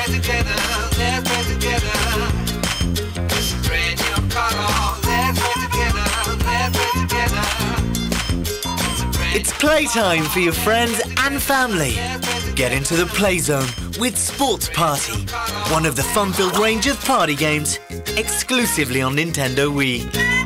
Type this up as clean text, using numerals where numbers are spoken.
together, let's play together. Spread your card, let's play together, let's play together. It's playtime for your friends and family. Get into the play zone with Sports Party, one of the fun-filled range of party games, exclusively on Nintendo Wii.